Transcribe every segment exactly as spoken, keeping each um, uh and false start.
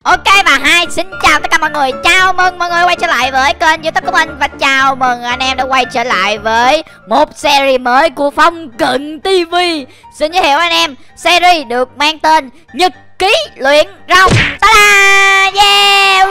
Ok và hai xin chào tất cả mọi người, chào mừng mọi người quay trở lại với kênh YouTube của mình và chào mừng anh em đã quay trở lại với một series mới của Phong Cận ti vi. Xin giới thiệu anh em, series được mang tên Nhật Ký Luyện Rồng. Ta-da! Yeah!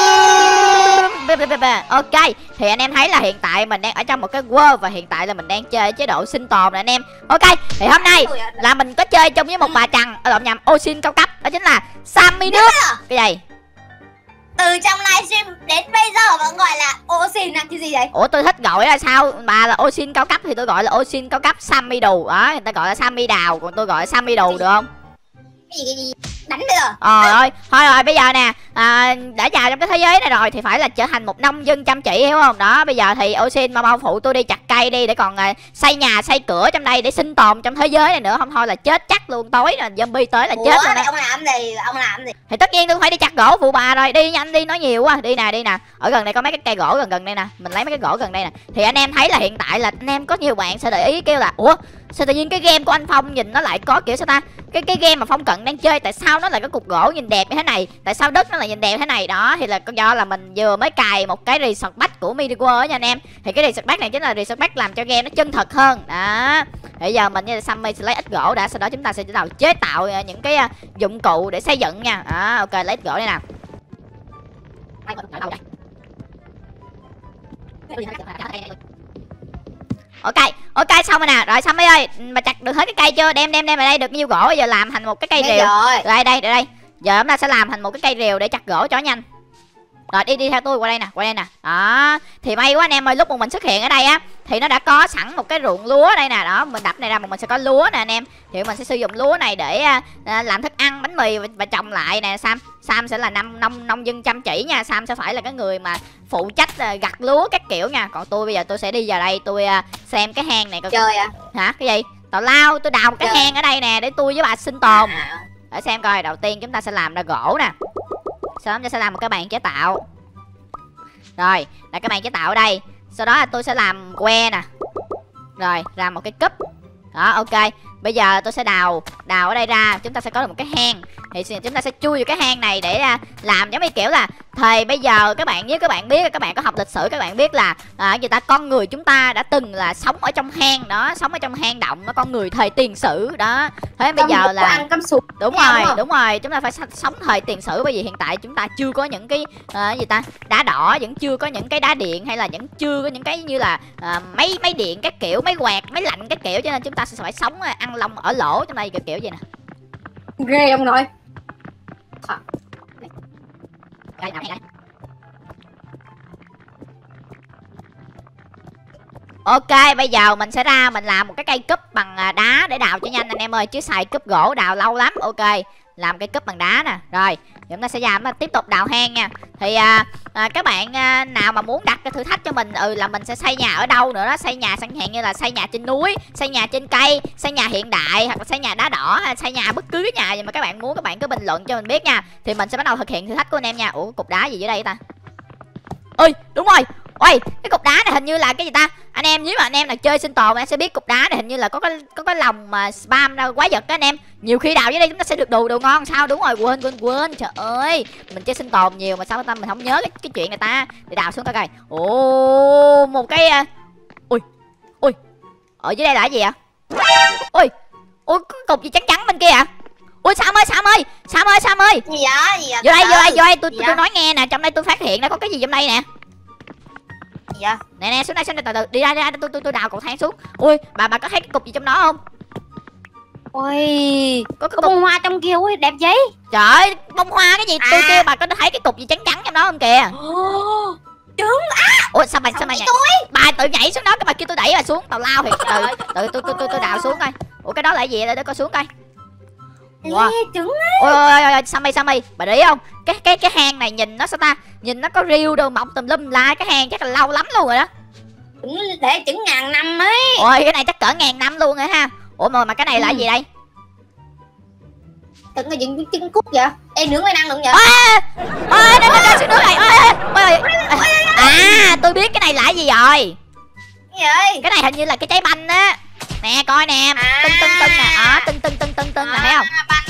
Yeah! Ok, thì anh em thấy là hiện tại mình đang ở trong một cái world và hiện tại là mình đang chơi chế độ sinh tồn nè anh em. Ok, thì hôm nay là mình có chơi chung với một bà chằn, ở lộn nhầm, ô xin cao cấp, đó chính là Sammy nước. Cái gì? Từ trong livestream đến bây giờ vẫn gọi là ô xin là cái gì vậy? Ủa tôi thích gọi là sao? Bà là ô xin cao cấp thì tôi gọi là ô xin cao cấp Sammy Đù. Đó, người ta gọi là Sammy Đào, còn tôi gọi là Sammy Đù được không? Cái gì, cái gì? Đánh bây giờ. Ờ ơi, thôi rồi bây giờ nè, à, đã vào trong cái thế giới này rồi thì phải là trở thành một nông dân chăm chỉ, hiểu không? Đó, bây giờ thì ô xin mau mau phụ tôi đi chặt cây đi để còn à, xây nhà xây cửa trong đây để sinh tồn trong thế giới này nữa, không thôi là chết chắc luôn, tối là zombie tới là Ủa, chết luôn đó. ông làm gì? Ông làm gì? Thì tất nhiên tôi phải đi chặt gỗ phụ bà rồi, đi nhanh đi, nói nhiều quá. Đi nè, đi nè. Ở gần đây có mấy cái cây gỗ gần gần đây nè, mình lấy mấy cái gỗ gần đây nè. Thì anh em thấy là hiện tại là anh em có nhiều bạn sẽ để ý kêu là ủa sao tự nhiên cái game của anh Phong nhìn nó lại có kiểu sao ta, cái cái game mà Phong Cận đang chơi tại sao nó lại có cục gỗ nhìn đẹp như thế này, tại sao đất nó lại nhìn đẹp thế này? Đó thì là do là mình vừa mới cài một cái reset pack của MediWorld á nha anh em. Thì cái reset pack này chính là reset pack làm cho game nó chân thật hơn đó. Bây giờ mình như là Sammy sẽ lấy ít gỗ đã, sau đó chúng ta sẽ bắt đầu chế tạo những cái dụng cụ để xây dựng nha. Đó, ok, lấy ít gỗ đây nào. Ok, ok xong rồi nè. Rồi Sammy ơi, mà chặt được hết cái cây chưa? Đem đem đem vào đây được nhiêu gỗ, giờ làm thành một cái cây Đây rìu. rồi. Đây đây đây. Giờ chúng ta sẽ làm thành một cái cây rìu để chặt gỗ cho nhanh. Rồi đi đi theo tôi qua đây nè, qua đây nè. Đó, thì may quá anh em ơi, lúc mà mình xuất hiện ở đây á thì nó đã có sẵn một cái ruộng lúa đây nè. Đó, mình đập này ra mà mình sẽ có lúa nè anh em. Thì mình sẽ sử dụng lúa này để à, làm thức ăn, bánh mì và, và trồng lại nè. Sam Sam sẽ là nông nông nông dân chăm chỉ nha. Sam sẽ phải là cái người mà phụ trách à, gặt lúa các kiểu nha. Còn tôi bây giờ tôi sẽ đi vào đây tôi à, xem cái hang này coi. Chơi à? Hả? Cái gì? Tào lao, tôi đào một cái Chơi. hang ở đây nè để tôi với bà sinh tồn. À. Để xem coi, đầu tiên chúng ta sẽ làm ra gỗ nè. Sau đó chúng ta sẽ làm một cái bàn chế tạo. Rồi, là cái bàn chế tạo ở đây. Sau đó là tôi sẽ làm que nè. Rồi, làm một cái cúp. Đó, ok. Bây giờ tôi sẽ đào Đào ở đây ra, chúng ta sẽ có được một cái hang. Thì chúng ta sẽ chui vào cái hang này để làm giống như kiểu là thời bây giờ các bạn, nếu các bạn biết, các bạn có học lịch sử, các bạn biết là à, người ta con người chúng ta đã từng là sống ở trong hang đó, sống ở trong hang động, nó con người thời tiền sử đó. Thế bây giờ là ăn cắm sụp. đúng rồi, đúng, đúng rồi, chúng ta phải sống thời tiền sử, bởi vì hiện tại chúng ta chưa có những cái uh, gì ta đá đỏ, vẫn chưa có những cái đá điện, hay là vẫn chưa có những cái như là uh, máy máy điện các kiểu, máy quạt, máy lạnh các kiểu, cho nên chúng ta sẽ phải sống uh, ăn lông ở lỗ trong đây kiểu kiểu vậy nè. Ghê ông nội. Đây, nào, đây. Ok, bây giờ mình sẽ ra mình làm một cái cây cúp bằng đá để đào cho nhanh anh em ơi, chứ xài cúp gỗ đào lâu lắm. Ok, làm cây cúp bằng đá nè. Rồi, chúng ta sẽ làm tiếp tục đào hang nha. Thì à, à, các bạn à, nào mà muốn đặt cái thử thách cho mình, ừ là mình sẽ xây nhà ở đâu nữa đó, xây nhà chẳng hạn như là xây nhà trên núi, xây nhà trên cây, xây nhà hiện đại, hoặc là xây nhà đá đỏ, hay xây nhà bất cứ cái nhà gì mà các bạn muốn, các bạn cứ bình luận cho mình biết nha. Thì mình sẽ bắt đầu thực hiện thử thách của anh em nha. Ủa, cục đá gì dưới đây ta? Ơi, đúng rồi. Ôi, cái cục đá này hình như là cái gì ta? Anh em nếu mà anh em là chơi sinh tồn em sẽ biết cục đá này hình như là có cái có cái lòng mà spam ra quái vật đó anh em. Nhiều khi đào dưới đây chúng ta sẽ được đồ đồ ngon sao? Đúng rồi, quên quên quên. Trời ơi, mình chơi sinh tồn nhiều mà sao ta mình không nhớ cái, cái chuyện này ta. Để đào xuống coi coi. Ồ, một cái ui. Ui. Ở dưới đây là cái gì ạ? Ui. Ui, cái cục gì trắng trắng bên kia ạ? Ui Sam ơi, Sam ơi, Sam ơi, Sam ơi. Gì vậy? Gì vậy? Vô đây, vô đây, vô đây, tôi tôi nói nghe nè, trong đây tôi phát hiện nó có cái gì trong đây nè. Gì vậy? Nè nè, xuống đây, xuống đây, từ từ, đi ra, đi ra, tôi tôi tôi đào cầu thang xuống. Ui, bà bà có thấy cái cục gì trong đó không? Ôi, có cái có bông hoa trong kia ui đẹp giấy. Trời ơi, bông hoa cái gì? À. Tôi kêu bà có thấy cái cục gì trắng trắng trong đó không kìa? Ồ, trứng á. Ủa sao bà sao bà nhảy? Bà tự nhảy xuống đó, cái bà kêu tôi đẩy bà xuống, tào lao thì từ từ tôi tôi tôi tôi đào xuống coi. Ủa cái đó là cái gì để coi xuống coi. Wow. Ê, trứng á. Ôi ôi ôi, Sammy Sammy, bà để ý không? Cái cái cái hang này nhìn nó sao ta? Nhìn nó có riêu đâu mọc tùm lum la, cái hang chắc là lâu lắm luôn rồi đó. Trứng để trứng ngàn năm ấy. Ôi cái này chắc cỡ ngàn năm luôn rồi ha. Ủa mà mà cái này là cái gì đây? Trứng là những trứng cút vậy? Ê nướng lên ăn được vậy? Ôi đây đây xuống nước này. Ôi à, tôi biết cái này là cái gì rồi. Cái gì? Cái này hình như là cái trái banh á. Nè coi nè, tưng tưng tưng nè, đó, tưng tưng tưng tưng tưng nè, thấy không?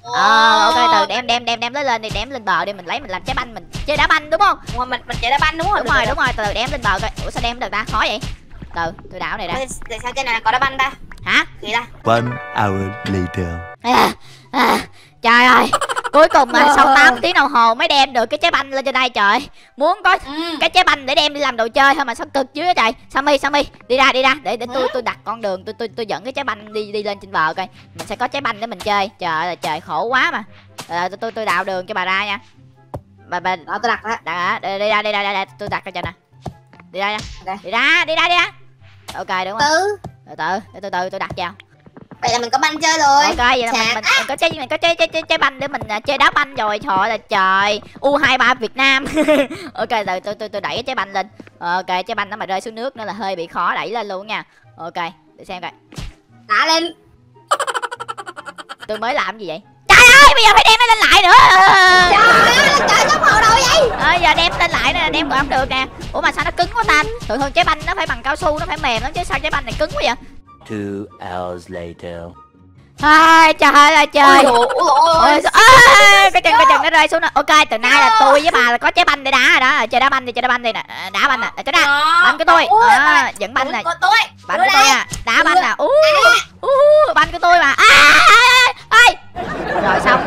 Ờ ok, từ đem đem đem đem lấy lên đi, đem lên bờ đi, mình lấy mình làm trái banh, mình chơi đá banh đúng không? Ủa, mình mình chơi đá banh đúng không? Đúng rồi, đúng rồi, từ từ đem lên bờ coi. Ủa sao đem được ta? Khó vậy. Từ tôi đảo này đã. Tại sao trên này có đá banh ta? Hả? Gì ta? One hour later. À, à, trời ơi, cuối cùng mà sau tám tiếng đồng hồ mới đem được cái trái banh lên trên đây trời. Muốn có Ừ. cái trái banh để đem đi làm đồ chơi thôi mà sao cực dữ vậy trời. Sammy, Sammy, đi ra đi ra để để tôi tôi đặt con đường, tôi tôi tôi dẫn cái trái banh đi đi lên trên bờ coi. Mình sẽ có trái banh để mình chơi. Trời ơi trời khổ quá mà. Rồi tôi tôi tôi đào đường cho bà ra nha. Bà bà Đó tôi đặt đó. đặt hả? Đi, đi ra đi ra đi ra, tôi đặt cho trời nè. Đi ra nha. Đây. Đi ra, đi ra đi ra. Ok đúng rồi. Từ. Từ từ, để từ từ tôi đặt vào. Vậy là mình có banh chơi rồi. Ok vậy là mình, Chà. mình, mình có chơi mình có chơi chơi chơi, chơi banh để mình uh, chơi đá banh rồi. Trời ơi là trời. U hai ba Việt Nam. Ok rồi tôi tôi tôi đẩy cái trái banh lên. Ok trái banh nó mà rơi xuống nước nữa là hơi bị khó đẩy lên luôn nha. Ok để xem coi. Đá lên. Tôi mới làm gì vậy? Trời ơi bây giờ phải đem nó lên lại nữa. Trời ơi, trời tốc độ đâu vậy? Ờ giờ đem lên lại nè, đem còn không được nè. Ủa mà sao nó cứng quá ta? Thường thường trái banh nó phải bằng cao su, nó phải mềm lắm chứ sao trái banh này cứng quá vậy? Two hours later. Ai trời ơi là trời. Ôi Ôi ôi. sao- ơ, cái chân cái chân nó rơi xuống nè. Ok từ nay là tôi với bà là có trái banh để đá rồi đó. Chơi đá banh đi, chơi đá banh đi nè. À, đá banh nè. Cái đó banh của tôi. À, dẫn banh nè. Của tôi. Banh của tôi à. Đá banh nè. Ú ú banh của tôi mà. À, ơi. Rồi xong.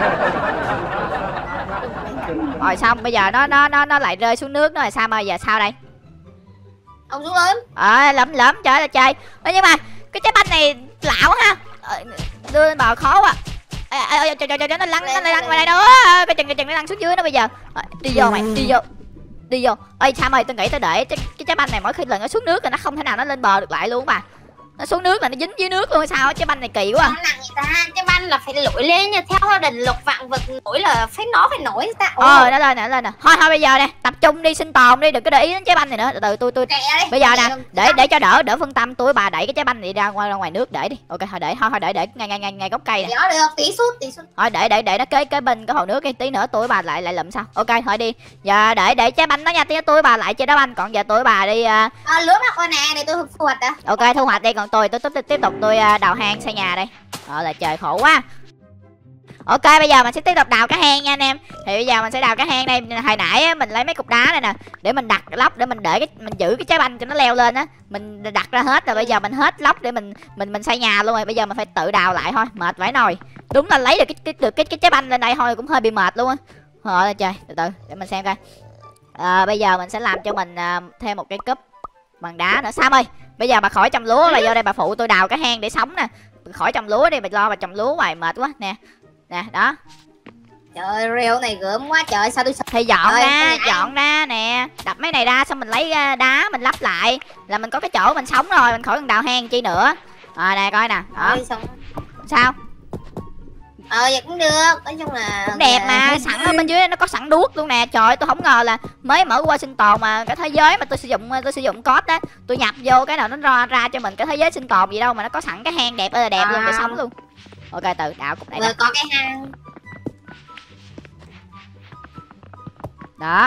Rồi xong bây giờ nó nó nó nó lại rơi xuống nước nữa rồi sao mà giờ sao đây? Ông xuống lớn. Ờ lấm lấm trời ơi là trời. Ơ nhưng mà cái trái banh này lão ha. Ờ, đưa lên bờ khó quá. Ê, ê, ê, trời trời trời nó lăn nó lăn ngoài đây nữa. Cái chừng cái chừng nó lăn xuống dưới nó bây giờ. Ờ, đi vô mày, đi vô. Đi vô. Ê Sam ơi, tôi nghĩ tôi để cái, cái trái banh này mỗi khi lần nó xuống nước là nó không thể nào nó lên bờ được lại luôn bà. Nó xuống nước là nó dính dưới nước luôn hay sao á, trái banh này kỳ quá. Nó nặng vậy ta, cái banh là phải nổi lên nha, theo định luật vạn vật nổi là phải nó phải nổi ta. Ờ nó lên nè, nó lên nè. Thôi thôi bây giờ nè, tập trung đi sinh tồn đi, đừng có để ý đến trái banh này nữa. Từ từ tôi tôi Kệ đi. bây giờ nè, để để cho đỡ đỡ phân tâm, tôi với bà đẩy cái trái banh này ra ngoài ra ngoài nước để đi. Ok thôi để thôi thôi để để ngay ngay ngay ngay gốc cây nè. Đó được, tí sút tí sút. Thôi để để để nó kế kế bên cái hồ nước đi, tí nữa tôi với bà lại lại lụm sao. Ok thôi đi. Giờ để để trái banh đó nha, tí nữa tôi với bà lại chơi đá banh, còn giờ tôi với bà đi uh, À, lúa mặt qua nè, để tôi thu hoạch đã. ok thu hoạch đi, còn tôi tôi tiếp tiếp tục tôi uh, đào hang xây nhà đây. Ờ là trời khổ quá. Ok bây giờ mình sẽ tiếp tục đào cái hang nha anh em. Thì bây giờ mình sẽ đào cái hang đây. Hồi nãy á, mình lấy mấy cục đá này nè để mình đặt lóc để mình để cái mình giữ cái trái banh cho nó leo lên á. Mình đặt ra hết rồi, bây giờ mình hết lóc để mình mình mình xây nhà luôn rồi. Bây giờ mình phải tự đào lại thôi, mệt vãi nồi. Đúng là lấy được cái cái được cái, cái trái banh lên đây thôi cũng hơi bị mệt luôn á. Thôi trời, từ từ để mình xem coi. À, bây giờ mình sẽ làm cho mình uh, thêm một cái cúp bằng đá nữa. Sam ơi, bây giờ bà khỏi trồng lúa là vô đây bà phụ tôi đào cái hang để sống nè. Khỏi trồng lúa đi, bà lo bà trồng lúa hoài mệt quá nè. Nè, đó. Trời ơi, rêu này gớm quá trời, sao tôi sợ. Thì dọn Ơi, ra, cái này dọn ra nè. Đập mấy này ra xong mình lấy uh, đá mình lắp lại là mình có cái chỗ mình sống rồi, mình khỏi cần đào hang chi nữa. Rồi nè coi nè, đó. Ôi, xong. Sao? Ờ vậy cũng được, nói chung là Cũng đẹp mà, sẵn ở bên dưới nó có sẵn đuốc luôn nè. Trời ơi, tôi không ngờ là mới mở qua sinh tồn mà cái thế giới mà tôi sử dụng tôi sử dụng code á, tôi nhập vô cái nào nó ra ra cho mình cái thế giới sinh tồn gì đâu mà nó có sẵn cái hang đẹp ơi là đẹp luôn để sống luôn. Ok từ đào cục này vừa nè. có cái hang. Đó.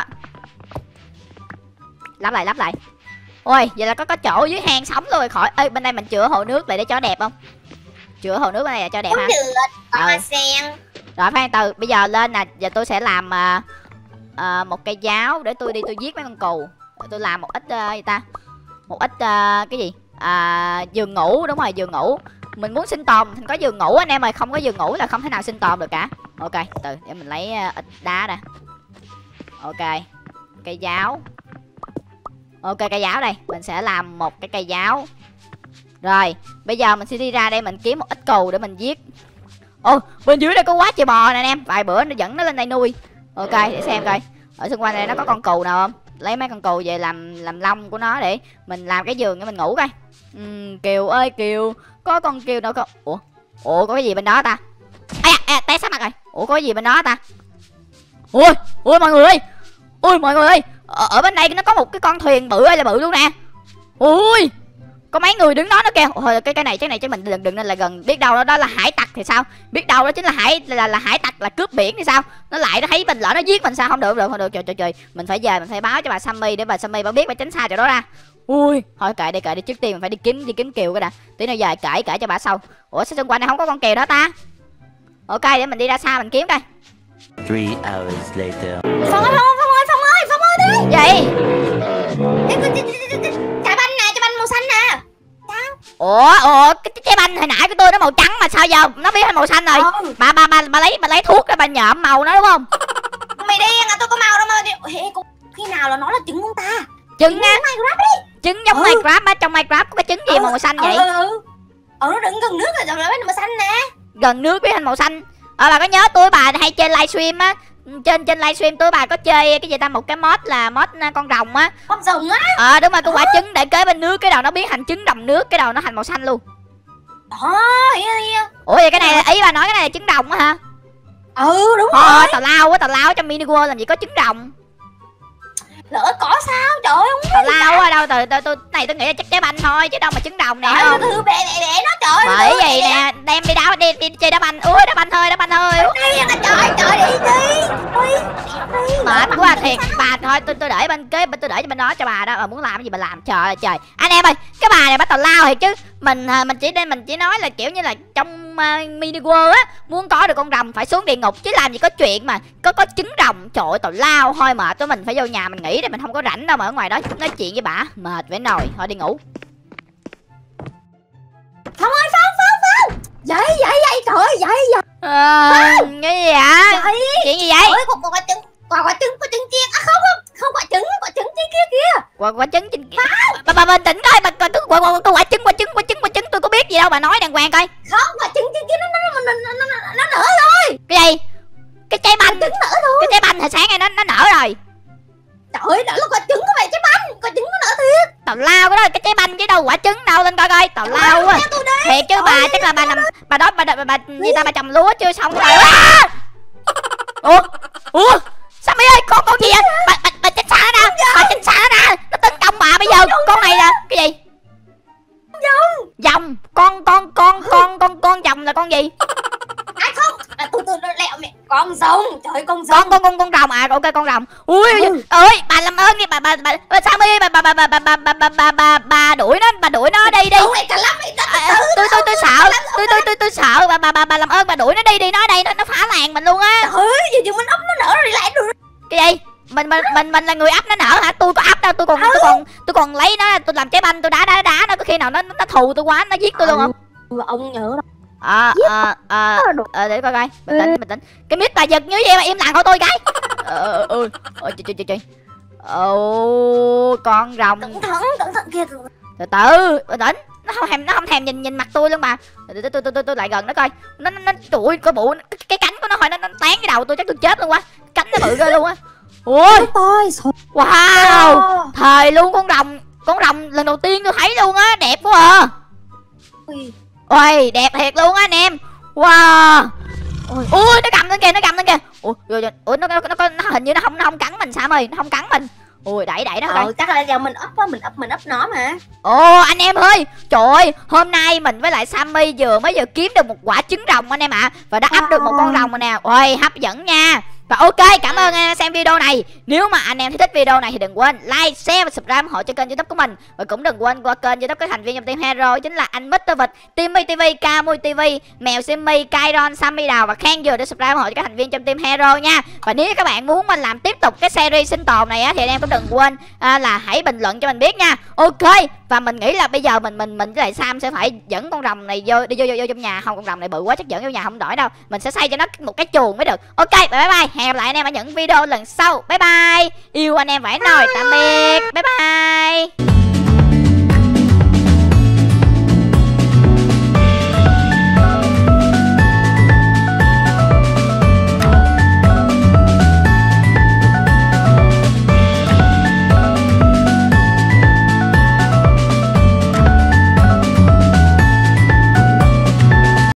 Lắp lại lắp lại. Ôi vậy là có có chỗ dưới hang sống luôn rồi khỏi. Ê bên đây mình chữa hồ nước lại để cho đẹp không? Chữa hồ nước bên này là cho đẹp Cũng ha. được, có Ừ. hoa sen. Rồi khoan từ bây giờ lên nè, giờ tôi sẽ làm uh, uh, một cây giáo để tôi đi tôi giết mấy con cừu. Tôi làm một ít uh, gì ta? Một ít uh, cái gì? À, giường ngủ, đúng rồi giường ngủ. Mình muốn sinh tồn thì có giường ngủ anh em ơi, không có giường ngủ là không thể nào sinh tồn được cả. Ok, từ để mình lấy uh, ít đá nè. Ok. Cây giáo. Ok cây giáo đây, mình sẽ làm một cái cây giáo. Rồi, bây giờ mình sẽ đi ra đây mình kiếm một ít cừu để mình giết. Ồ, bên dưới đây có quá trời bò nè anh em, vài bữa nó dẫn nó lên đây nuôi. Ok, để xem coi. Ở xung quanh đây nó có con cừu nào không? Lấy mấy con cừu về làm làm lông của nó để mình làm cái giường để mình ngủ coi. Uhm, Kiều ơi Kiều, có con Kiều đâu không? Ủa? Ủa có cái gì bên đó ta? À, à té sát mặt rồi. Ủa có cái gì bên đó ta? Ui, ui mọi người ơi. Ui mọi người ơi, ở, ở bên đây nó có một cái con thuyền bự ơi là bự luôn nè. Ui, có mấy người đứng đó nó kêu thôi cái cái này cái này chứ mình đừng đừng nên là gần, biết đâu đó, đó là hải tặc thì sao, biết đâu đó chính là hải là là hải tặc là cướp biển thì sao, nó lại nó thấy mình lỡ nó giết mình sao, không được được không được trời trời trời, mình phải về mình phải báo cho bà Sammy để bà Sammy bà biết bà tránh xa chỗ đó ra. Ui thôi kệ đi kệ đi, trước tiên mình phải đi kiếm đi kiếm Kiều cái đã, tí nữa về kể kể cho bà sau. Ủa sao xung quanh này không có con Kiều đó ta? Ok, để mình đi ra xa mình kiếm coi. Three hours later. Phong ơi, Phong ơi, Phong ơi, Phong ơi đi. Gì? Trái banh nè, trái banh màu xanh nè. Ủa, ủa, cái trái banh hồi nãy của tôi nó màu trắng mà sao giờ nó biến thành màu xanh rồi? Ừ. Bà bà bà bà lấy bà lấy thuốc ra bà nhợm màu nó đúng không? Mày điên à, tôi có màu đâu mà. Ê, khi nào là nó là trứng không ta? Trứng á, trứng giống Ừ. Minecraft á, trong Minecraft có cái trứng gì Ừ, màu xanh vậy? Ừ, ừ. Ờ, nó đứng gần nước rồi, rồi nó màu xanh nè. Gần nước biến thành màu xanh. Ờ bà có nhớ tôi bà hay chơi livestream á, trên trên livestream tôi bà có chơi cái gì ta, một cái mod là mod con rồng á. Con rồng á. Ờ đúng rồi, con quả trứng để kế bên nước, cái đầu nó biến thành trứng đồng nước, cái đầu nó thành màu xanh luôn. Đó, hiểu chưa? Ủa vậy cái này ý bà nói cái này là trứng đồng á hả? Ừ, đúng Thôi rồi. tào lao á, tào lao trong mini world làm gì có trứng đồng. Lỡ có sao? Trời ơi, không Tào lao á đâu, từ từ tôi này tôi nghĩ là chắc trái banh thôi chứ đâu mà trứng đồng nè Trời không. ơi, từ bẻ bẻ bẻ nó trời ơi. Bởi vậy nè, đem đi đá đi, đi chơi đá banh. Ui đá banh thôi, đá banh thôi. Đi à, trời trời đi đi. Đi. Đi. Mệt quá thiệt bà, thôi tôi tôi để bên kế bên tôi để cho bên đó cho bà đó, bà muốn làm cái gì bà làm. Trời ơi trời, anh em ơi, cái bà này bắt tào lao thiệt chứ. Mình mình chỉ đây mình chỉ nói là kiểu như là trong uh, mini world á, muốn có được con rồng phải xuống địa ngục chứ làm gì có chuyện mà có có trứng rồng. Trời ơi tào lao, thôi mệt tôi, mình phải vô nhà mình nghỉ đây, mình không có rảnh đâu mà ở ngoài đó nói chuyện với bà, mệt vậy nồi, thôi đi ngủ. Phong ơi, Phong Phong Phong. Vậy vậy vậy trời ơi, vậy vậy. À, cái gì vậy? Vậy. Chuyện gì vậy? Ôi, quả, quả trứng, quả quả trứng, quả trứng chiên. À không không, không quả trứng, quả trứng trên kia kia. Quả quả trứng trên kia. Bà bà bình tĩnh coi, bà coi cái quả quả quả trứng quả trứng quả trứng quả trứng tôi có biết gì đâu, bà nói đàng hoàng coi. Không, quả trứng trên kia nó nó nó nó nó, nó, nó nở rồi. Cái gì? Cái trái banh. Trứng nở rồi. Cái trái banh hồi sáng nay nó nó nở rồi. Trời ơi, đó là quả trứng của mày, trái banh, quả trứng nó nở thiệt. Tào lao cái đó là cái trái banh chứ đâu quả trứng đâu, lên coi coi. Tào lao quá. Thiệt chứ bà, chắc là bà nằm bà đó bà bà, bà, bà gì ta, bà trồng lúa chưa xong rồi. À! Ủa? Ủa? Sao mày ơi, con con gì vậy? Bà bà, bà tránh xa nó ra, bà tránh xa nó ra. Nó tấn công bà bây giờ. Con này là cái gì? Dòng. Dòng. Con con con con con con dòng là con gì? À không, à, tôi tôi lẹo mẹ. Con rồng, trời ơi, con rồng. Con con con con rồng à, ok con rồng. Ui Ừ. ơi, bà làm ơn đi, bà bà bà bà Sammy, bà bà bà bà bà bà bà bà bà bà bà đuổi nó, bà đuổi nó đi đi. Ôi, mày cả lắm mày. À, tôi tôi tôi sợ, tôi tôi tôi tôi sợ bà bà bà bà làm ơn bà đuổi nó đi đi, nó ở đây nó nó phá làng mình luôn á. Trời ơi, giờ giờ mình ốc nó nở rồi lại được. Cái gì? Mình mình mình mình là người ấp nó nở hả? Tôi có ấp đâu, tôi còn tôi còn tôi còn lấy nó, tôi làm trái banh, tôi đá đá đá nó, có khi nào nó nó thù tôi quá nó giết tôi luôn không? Ừ, ông nhớ đó. Ờ ờ ờ ờ, để coi coi, bình tĩnh bình tĩnh. Cái mít bà giật như vậy mà im lặng thôi tôi cái. Ờ ờ ờ trời trời trời. Ồ, con rồng. Cẩn thận, cẩn thận kia. Từ từ, bình tĩnh. Nó không thèm nó không thèm nhìn nhìn mặt tôi luôn mà. Tôi tôi tôi tôi, tôi lại gần nó coi. Nó nó, nó trụi coi bộ cái, cái cánh của nó hồi nó, nó tán cái đầu tôi chắc tôi chết luôn quá. Cánh nó bự ghê luôn á. Ôi, Tôi wow. Thời luôn, con rồng, con rồng lần đầu tiên tôi thấy luôn á, đẹp quá à. Ui. Ôi, đẹp thiệt luôn á anh em. Wow. Ôi, ui nó cầm lên kìa, nó cầm lên kìa. Ủa, rồi, rồi, ủa nó, nó, nó, nó hình như nó không nó không cắn mình Sam ơi, nó không cắn mình. Ui đẩy đẩy nó coi. Ờ, chắc là giờ mình ấp á, mình ấp mình ấp nó mà. Ồ anh em ơi, trời ơi, hôm nay mình với lại Sammy vừa mới vừa kiếm được một quả trứng rồng anh em ạ. À, và đã ấp được một con rồng rồi nè. Ôi hấp dẫn nha. Và ok, cảm ơn uh, xem video này. Nếu mà anh em thích video này thì đừng quên like, share và subscribe ủng hộ cho kênh YouTube của mình. Và cũng đừng quên qua kênh YouTube của thành viên trong team Hero chính là anh mít tơ Vịt, Timmy ti vi, Camui ti vi, Mèo Simmy, Kairon, Sammy Đào và Khang Dừa để subscribe ủng hộ cho các thành viên trong team Hero nha. Và nếu các bạn muốn mình làm tiếp tục cái series sinh tồn này á thì anh em cũng đừng quên à, là hãy bình luận cho mình biết nha. Ok, và mình nghĩ là bây giờ mình mình mình với lại Sam sẽ phải dẫn con rồng này vô đi vô vô, vô trong nhà. Không, con rồng này bự quá chắc dẫn vô nhà không nổi đâu. Mình sẽ xây cho nó một cái chuồng mới được. Ok, bye bye bye. Hẹn gặp lại anh em ở những video lần sau. Bye bye. Yêu anh em vãi nồi. Tạm biệt. Bye bye.